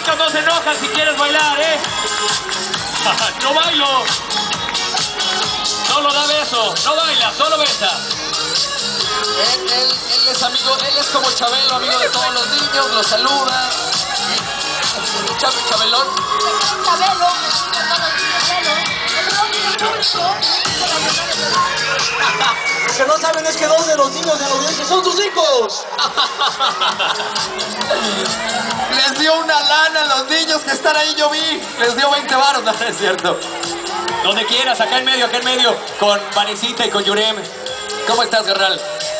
chicas no se enojan si quieres bailar, ¿eh? No bailo. Solo da beso, no baila, solo besa. Él es amigo, él es como Chabelo, amigo de todos los niños, los saluda. Chabelón. Chabelo, Lo que no saben es que dos de los niños de la audiencia son sus hijos. Les dio una lana a los niños que están ahí, yo vi. Les dio 20 varos, no es cierto. Donde quieras, acá en medio, con Vanesita y con Yurem. ¿Cómo estás, Garral?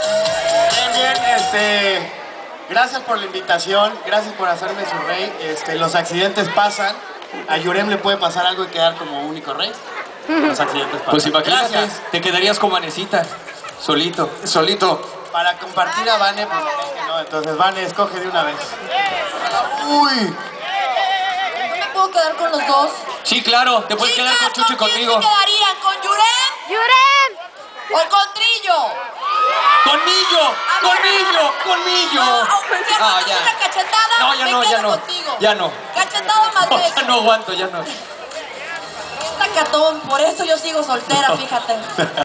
Bien, gracias por la invitación, gracias por hacerme su rey. Los accidentes pasan, a Yurem le puede pasar algo y quedar como único rey. Los accidentes pasan. Pues imagínate, Gracias. te quedarías con Vanesita, solito. Para compartir a Vane, pues no, entonces Vane, escoge de una vez. Uy. ¿no me puedo quedar con los dos? Sí, claro, te puedes quedar con Chucho y ¿con quién conmigo. se quedarían? ¿Con Yurem? ¡Yurem! ¿O con Trillo? ¡Conmigo! ¡Conmigo! Ya. Una cachetada, No, ya me no, quedo ya no. contigo. Ya no. Cachetada más No, beso. ya no aguanto, ya no. Esta catón, por eso yo sigo soltera, fíjate.